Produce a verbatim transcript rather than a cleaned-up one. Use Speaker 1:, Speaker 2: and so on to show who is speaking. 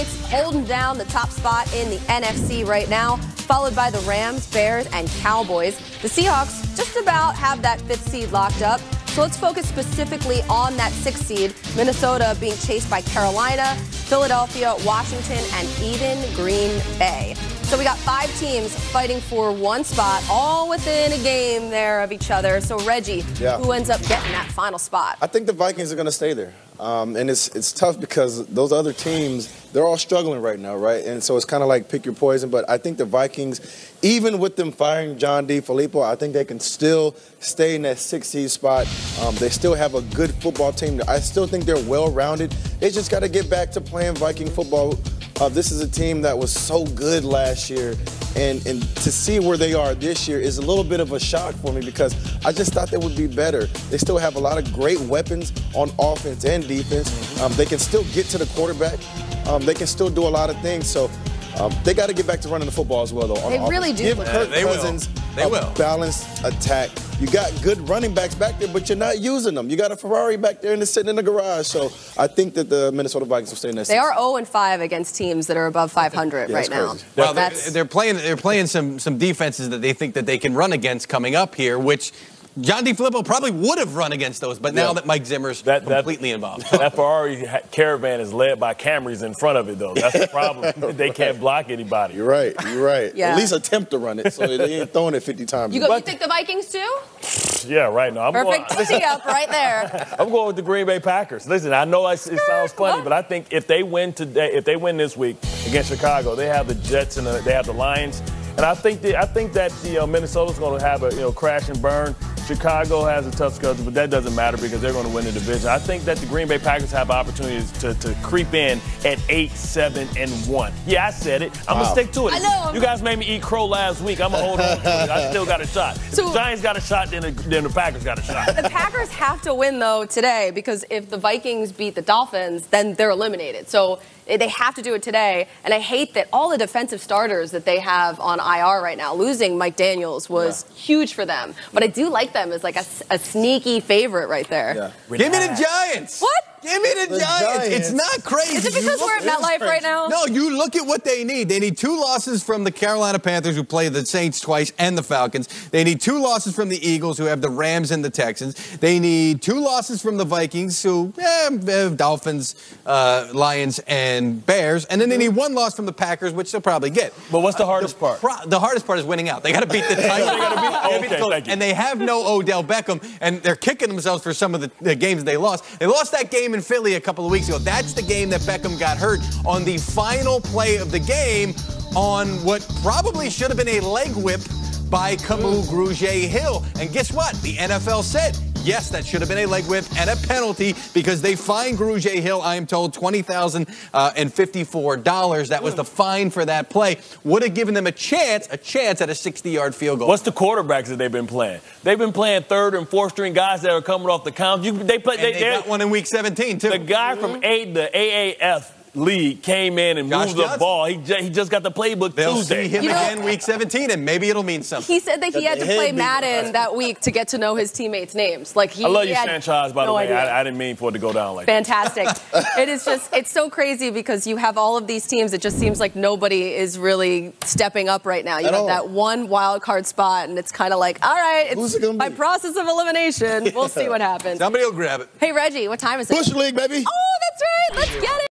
Speaker 1: teammates holding down the top spot in the N F C right now, followed by the Rams, Bears, and Cowboys. The Seahawks just about have that fifth seed locked up. So let's focus specifically on that sixth seed, Minnesota being chased by Carolina, Philadelphia, Washington, and even Green Bay. So we got five teams fighting for one spot, all within a game there of each other. So Reggie,
Speaker 2: yeah.
Speaker 1: who ends up getting that final spot?
Speaker 2: I think the Vikings are going to stay there. Um, and it's it's tough because those other teams, they're all struggling right now, right? And so it's kind of like pick your poison. But I think the Vikings, even with them firing John DeFilippo, I think they can still stay in that sixth seed spot. Um, they still have a good football team. I still think they're well-rounded. They just got to get back to playing Viking football. Uh, this is a team that was so good last year, and, and to see where they are this year is a little bit of a shock for me because I just thought they would be better. They still have a lot of great weapons on offense and defense. Um, they can still get to the quarterback. Um, they can still do a lot of things. So um, they got to get back to running the football as well, though.
Speaker 1: They really do.
Speaker 2: Give
Speaker 1: Yeah,
Speaker 2: Kirk
Speaker 3: they
Speaker 2: Cousins
Speaker 3: will. They
Speaker 2: a
Speaker 3: will.
Speaker 2: balanced attack. You got good running backs back there, but you're not using them. You got a Ferrari back there and it's sitting in the garage. So I think that the Minnesota Vikings will stay in that.
Speaker 1: They are oh and five against teams that are above five hundred
Speaker 2: yeah,
Speaker 1: right now.
Speaker 2: crazy.
Speaker 3: Well,
Speaker 1: they're,
Speaker 3: they're playing. They're playing some some defenses that they think that they can run against coming up here, which John DeFilippo probably would have run against those, but now
Speaker 4: yeah.
Speaker 3: that Mike Zimmer's
Speaker 4: that,
Speaker 3: completely
Speaker 4: that,
Speaker 3: involved.
Speaker 4: That Ferrari caravan is led by Camrys in front of it, though. That's the problem. They can't block anybody.
Speaker 2: You're right. You're right.
Speaker 1: Yeah.
Speaker 2: At least attempt to run it, so they ain't throwing it fifty times.
Speaker 1: You, go, you think the Vikings too?
Speaker 4: Yeah, right now. I'm
Speaker 1: Perfect
Speaker 4: going,
Speaker 1: tee up right there.
Speaker 4: I'm going with the Green Bay Packers. Listen, I know it sounds funny, but I think if they win today, if they win this week against Chicago, they have the Jets and the, they have the Lions, and I think the, I think that you know Minnesota's going to have a you know crash and burn. Chicago has a tough schedule, but that doesn't matter because they're going to win the division. I think that the Green Bay Packers have opportunities to, to creep in at eight, seven, and one. Yeah, I said it. I'm
Speaker 2: wow.
Speaker 4: gonna stick to it.
Speaker 1: I know.
Speaker 4: You guys made me eat crow last week. I'm gonna hold on to it. I still got a shot. If
Speaker 1: So,
Speaker 4: the Giants got a shot, then the, then the Packers got a shot.
Speaker 1: The Packers have to win though today because if the Vikings beat the Dolphins, then they're eliminated. So they have to do it today. And I hate that all the defensive starters that they have on I R right now, losing Mike Daniels was yeah. huge for them. But I do like them as like a, a sneaky favorite right there.
Speaker 2: Yeah.
Speaker 3: Give me the Giants.
Speaker 1: What?
Speaker 3: Give me the,
Speaker 2: The
Speaker 3: Giants.
Speaker 2: Giants.
Speaker 3: It's not crazy.
Speaker 1: Is it because
Speaker 3: You
Speaker 1: we're at
Speaker 3: look-
Speaker 1: MetLife right now?
Speaker 3: No, you look at what they need. They need two losses from the Carolina Panthers, who play the Saints twice, and the Falcons. They need two losses from the Eagles, who have the Rams and the Texans. They need two losses from the Vikings, who eh, Dolphins, uh, Lions, and Bears. And then they need one loss from the Packers, which they'll probably get.
Speaker 4: But what's the hardest
Speaker 3: the
Speaker 4: part?
Speaker 3: Pro- the hardest part is winning out. They got to beat the Titans.
Speaker 4: They gotta beat-
Speaker 3: They gotta beat
Speaker 4: okay,
Speaker 3: the
Speaker 4: thank you.
Speaker 3: And they have no Odell Beckham, and they're kicking themselves for some of the, the games they lost. They lost that game in Philly a couple of weeks ago. That's the game that Beckham got hurt on the final play of the game on what probably should have been a leg whip by Camus Grugier-Hill. And guess what? The N F L said, yes, that should have been a leg whip and a penalty because they fined Grugier-Hill, I am told, twenty thousand fifty-four dollars. That was the fine for that play. Would have given them a chance, a chance at a sixty-yard field goal.
Speaker 4: What's the quarterbacks that they've been playing? They've been playing third and fourth string guys that are coming off the count. You, they play.
Speaker 3: And
Speaker 4: They,
Speaker 3: they got one in week seventeen, too.
Speaker 4: The guy from a, the A A F league came in and
Speaker 3: Josh
Speaker 4: moved the
Speaker 3: Johnson.
Speaker 4: ball. He, ju- he just got the playbook
Speaker 3: They'll
Speaker 4: Tuesday.
Speaker 3: see him
Speaker 1: You know-
Speaker 3: again week seventeen, and maybe it'll mean something.
Speaker 1: He said that he had to
Speaker 2: the
Speaker 1: play
Speaker 2: head
Speaker 1: Madden that week to get to know his teammates' names. Like he,
Speaker 4: I love
Speaker 1: he
Speaker 4: you,
Speaker 1: had
Speaker 4: franchise, by
Speaker 1: no
Speaker 4: the way.
Speaker 1: idea.
Speaker 4: I, I didn't mean for it to go down like that.
Speaker 1: Fantastic. It is just, it's so crazy because you have all of these teams. It just seems like nobody is really stepping up right now. You
Speaker 2: At
Speaker 1: have
Speaker 2: all.
Speaker 1: that one wild card spot, and it's kind of like, all right,
Speaker 2: Who's
Speaker 1: it's
Speaker 2: it gonna
Speaker 1: by
Speaker 2: be?
Speaker 1: process of elimination. We'll see what happens.
Speaker 3: Somebody will grab it.
Speaker 1: Hey, Reggie, what time is it?
Speaker 2: Bush League, baby.
Speaker 1: Oh, that's right. Let's get it.